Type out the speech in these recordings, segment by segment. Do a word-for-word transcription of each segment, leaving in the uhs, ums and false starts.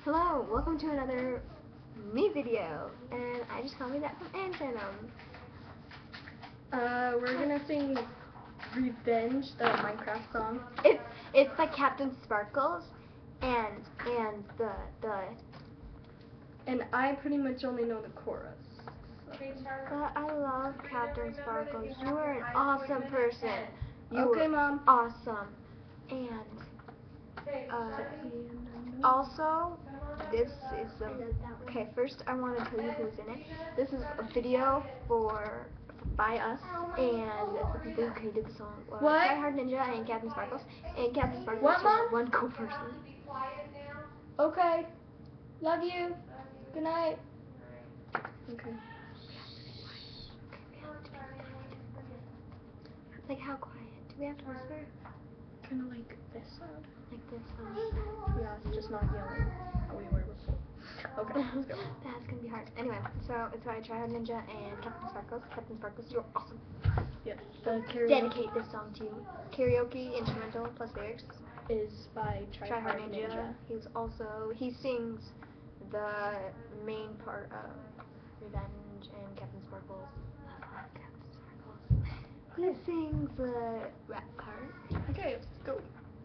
Hello, welcome to another me video, and I just copied that from Antenum. Uh, we're gonna sing Revenge, the Minecraft song. It's it's by Captain Sparkles, and and the the. And I pretty much only know the chorus. But I love Captain Sparkles. You are an awesome person. You Okay, are Mom. Awesome, and uh, also this is a okay. First, I want to tell you who's in it. This is a video for. by us and the people who created the song. Uh, What? Try Hard Ninja and Captain Sparkles. And Captain Sparkles What, is Mom? just one cool person. Okay. Love you. Good night. Okay. Like how quiet? Do we have to whisper? Kind of like this sound. Like this sound? Yeah, just not yelling how we were before. Okay, let's go. That's gonna be hard. Anyway, so it's by Try Hard Ninja and Captain Sparkles. Captain Sparkles, you're awesome. Yes. The karaoke Dedicate this song to you. Karaoke, instrumental, plus lyrics. Is by Try, Try Hard Hard Ninja. Ninja. He's also he sings the main part of Revenge and Captain Sparkles. I love Captain Sparkles. He sings the rap part. Okay, let's go.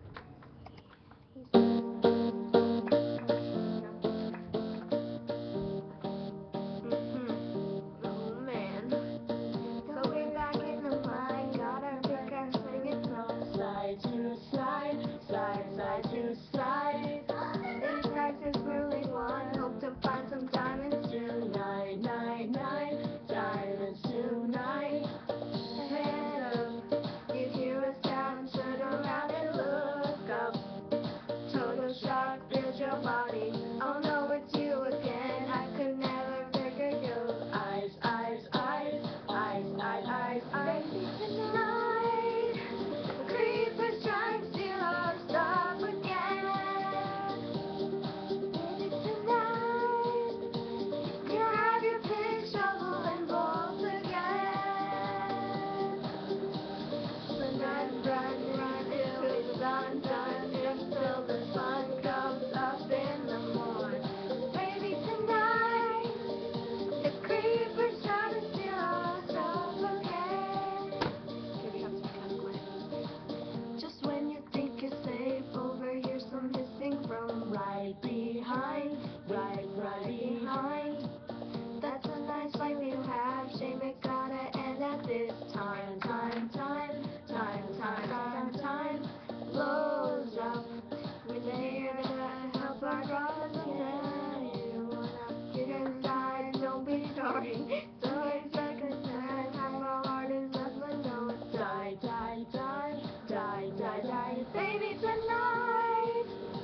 Right behind, right, right behind. That's a nice life you have. Shame it gotta end at this time. Time, time, time, time, time, time. Blows up. We're there to help our brothers and you wanna get inside. Don't be sorry. So it's like a time. How my heart is left alone. Die, die, die, die, die, die. Baby, tonight.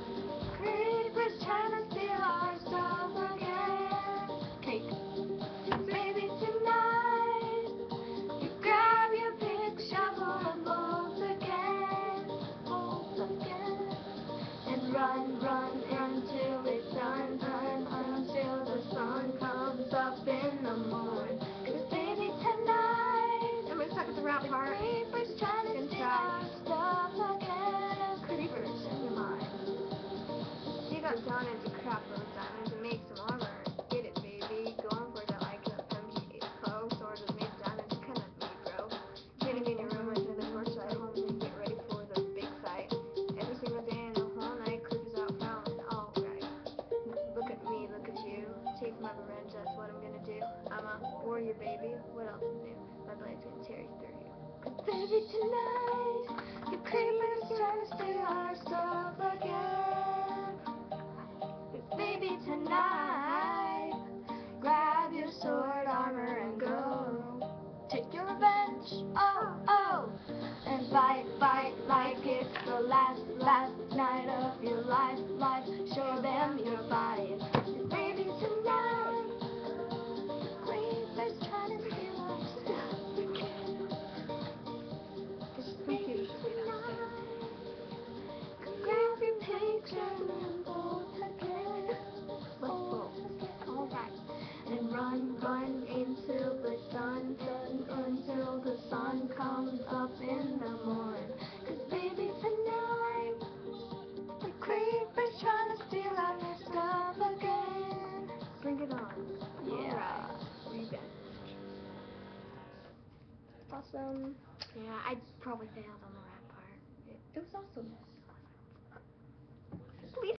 Creepers trying to steal our stuff again. Cake. Baby, tonight, you grab your pick, shovel, and bolt again, bolt again, and run, run until it's done, done, until the sun comes up in the morning. 'Cause baby, tonight, I'm gonna talk at the rap part. Creepers trying to steal our stuff again. Creepers in your mind. You got diamonds and crap those diamonds and make some armor. Get it, baby. Going for that like a M G eight Pro. Sword was made of diamonds. Kind of me, bro. Getting in your room like the torchlight home and get ready for the big fight. Every single day and the whole night, creepers out found. Alright. Look at me, look at you. Take my revenge, that's what I'm gonna do. I'm a warrior, baby. What else is new? My blade's gonna tear you through you. 'Cause baby, tonight, the creepers trying to steal our stuff again. Baby, tonight, grab your sword, armor, and go. Take your revenge, oh, oh, and fight, fight like it's the last, last night of your life, life. Show them your fight. Baby, tonight, creepers trying to steal our stuff again. Baby, tonight, grab your picture and bolt again. Let's go. Alright. And run, run until the sun, sun, until the sun comes up in the morning. 'Cause baby, tonight, the creepers try awesome. Yeah, I probably failed on the rap part. It, it was awesome.